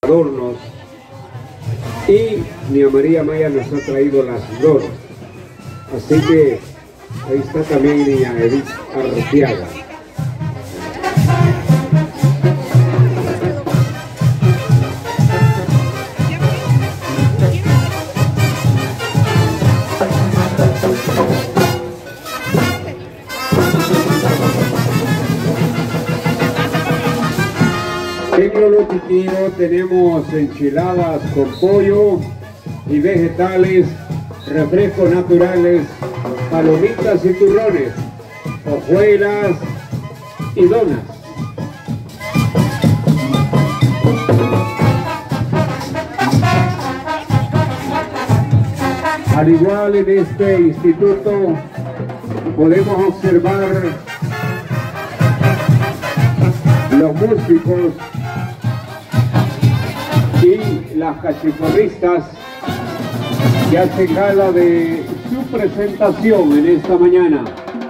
adornos. Y mi María Maya nos ha traído las flores. Así que ahí está también niña Edith Arteaga. En lo nutritivo tenemos enchiladas con pollo y vegetales, refrescos naturales, palomitas y turrones, hojuelas y donas. Al igual en este instituto podemos observar los músicos y las cachiporristas que hacen gala de su presentación en esta mañana.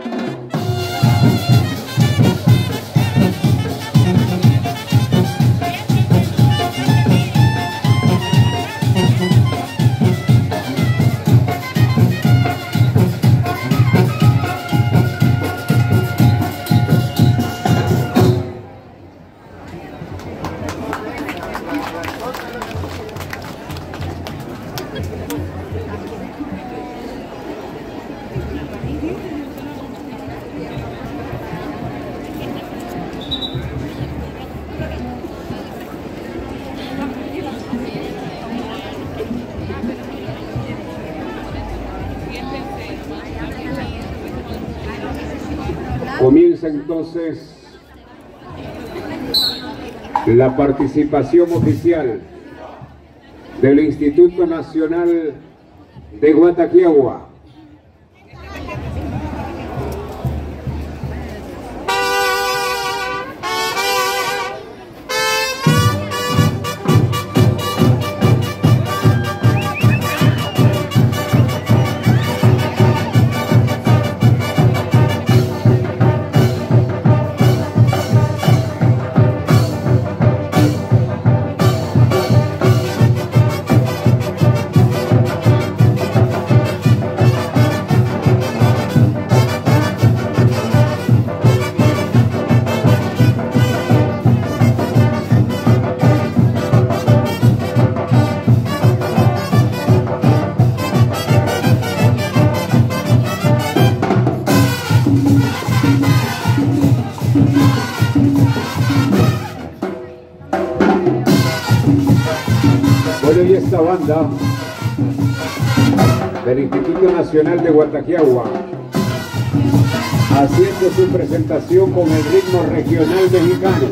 Comienza entonces la participación oficial del Instituto Nacional de Guataquiagua. Bueno, y esta banda del Instituto Nacional de Guataquiagua haciendo su presentación con el ritmo regional mexicano.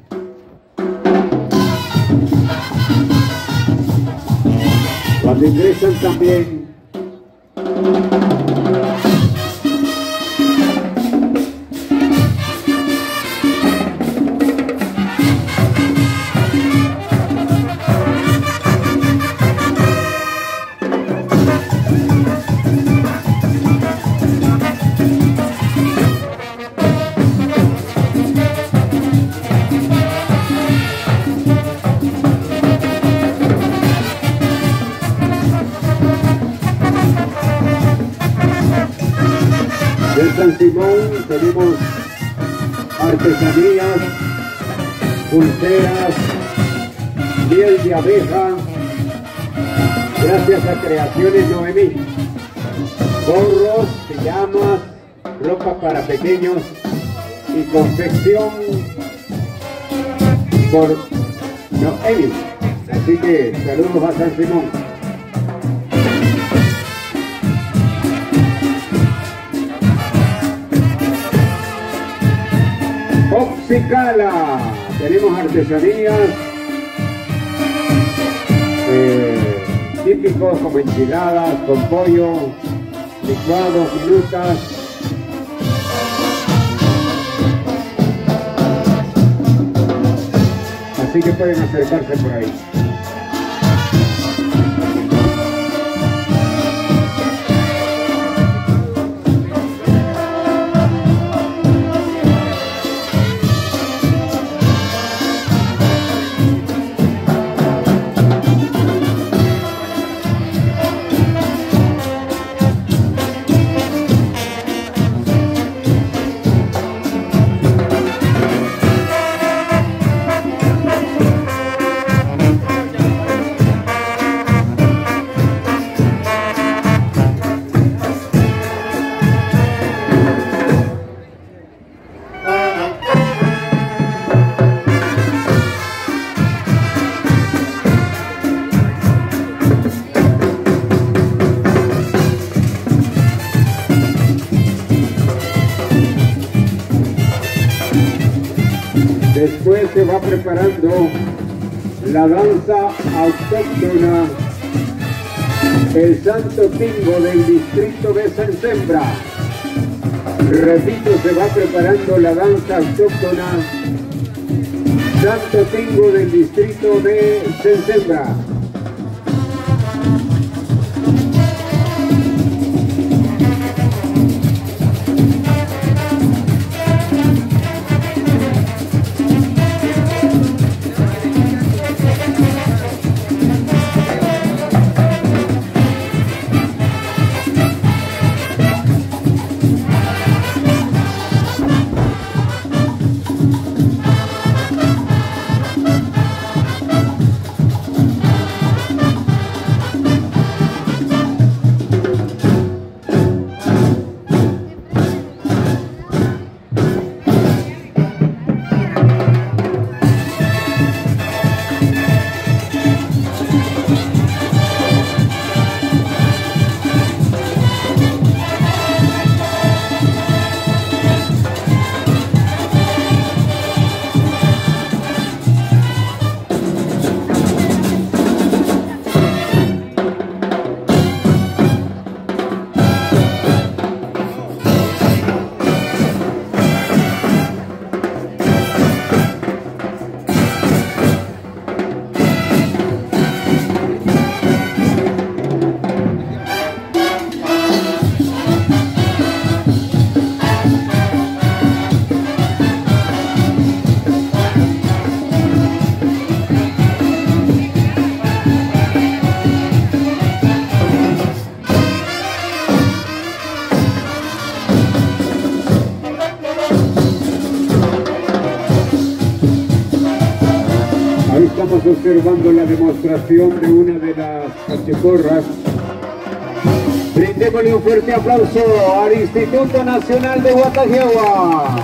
Cuando ingresan también de San Simón tenemos artesanías, pulseras, miel de abeja, gracias a Creaciones Noemí, gorros, pijamas, ropa para pequeños y confección por Noemí. Así que saludos a San Simón. Oxicala, tenemos artesanías típicos como enchiladas con pollo, licuados, frutas. Así que pueden acercarse por ahí. vez se va preparando la danza autóctona, el Santo Tingo del distrito de Sensembra. Repito, se va preparando la danza autóctona Santo Tingo del distrito de Sensembra. Estamos observando la demostración de una de las cachiporras. Brindémosle un fuerte aplauso al Instituto Nacional de Guatajeagua.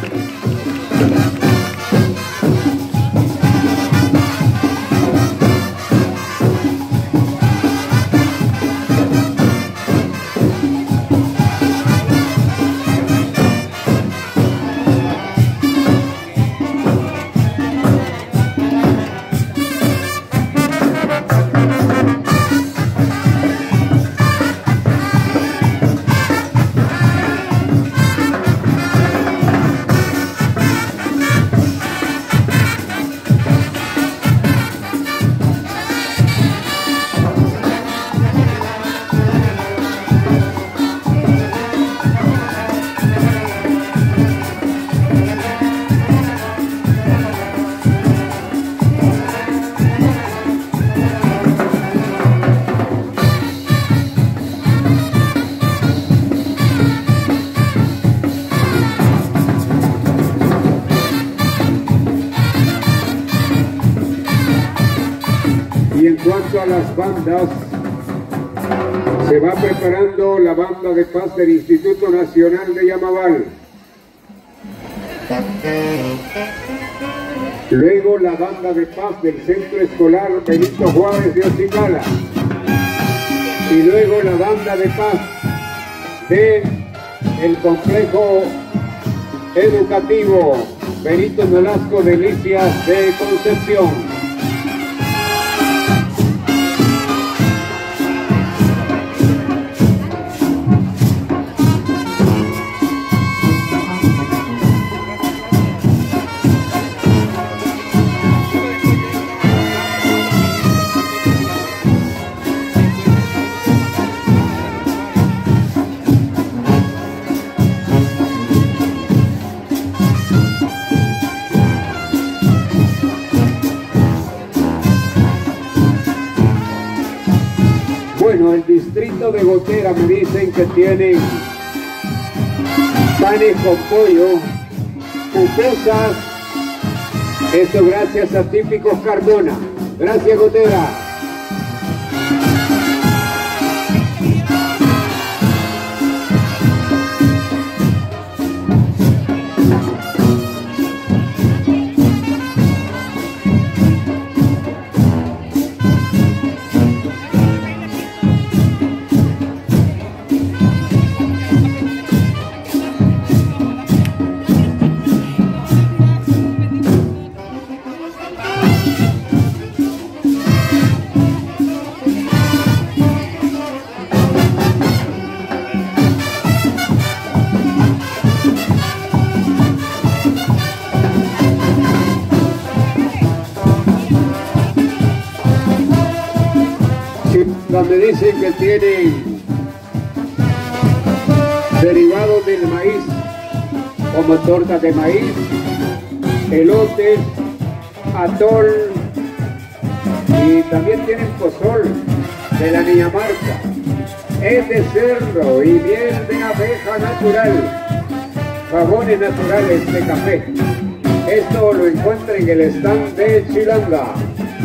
Y en cuanto a las bandas, se va preparando la banda de paz del Instituto Nacional de Yamaval. Luego la banda de paz del Centro Escolar Benito Juárez de Ocicala. Y luego la banda de paz del Complejo Educativo Benito Nolasco Delicias de Concepción. Bueno, el distrito de Gotera me dicen que tienen panes con pollo, pupusas, esto gracias a Típicos Cardona. Gracias, Gotera. donde dicen que tienen derivados del maíz, como tortas de maíz, elotes, atol, y también tienen pozol de la Niña Marta. Es de cerdo y miel de abeja natural, jabones naturales de café. Esto lo encuentra en el stand de Chilanga.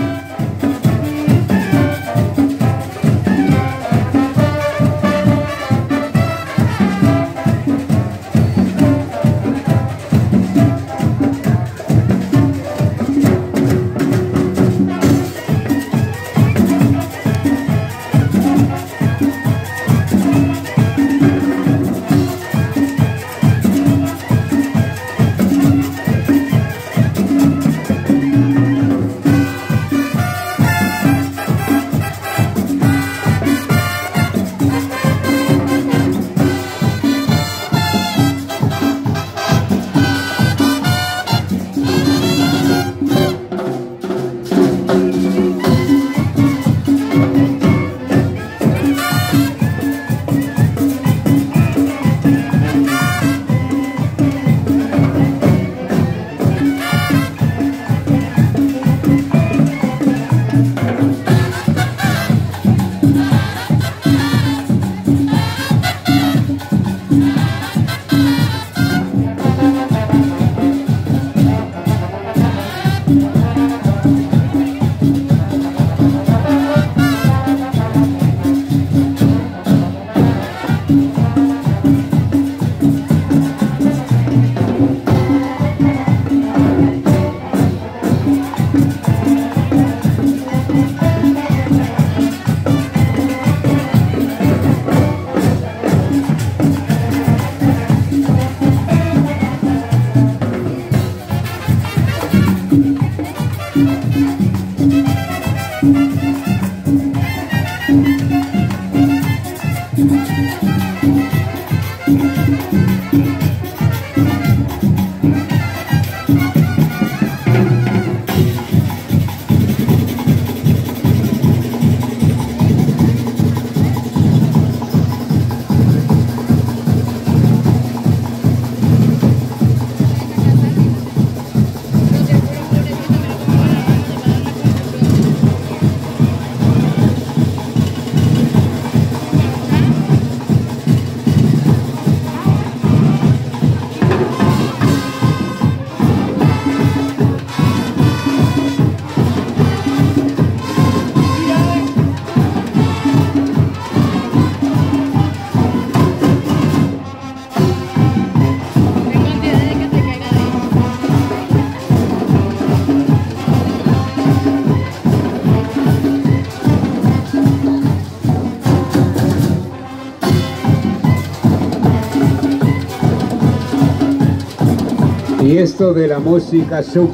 Y esto de la música sub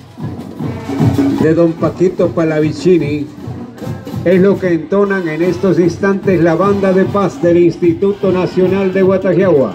de don Paquito Palavicini es lo que entonan en estos instantes la banda de paz del Instituto Nacional de Guatagiagua.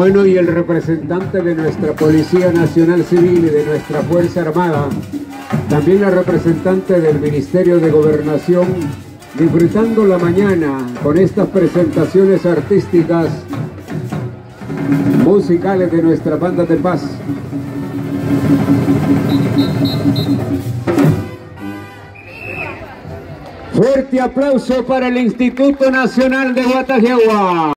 Bueno, y el representante de nuestra Policía Nacional Civil y de nuestra Fuerza Armada, también la representante del Ministerio de Gobernación, disfrutando la mañana con estas presentaciones artísticas, musicales de nuestra banda de paz. Fuerte aplauso para el Instituto Nacional de Guatajeagua.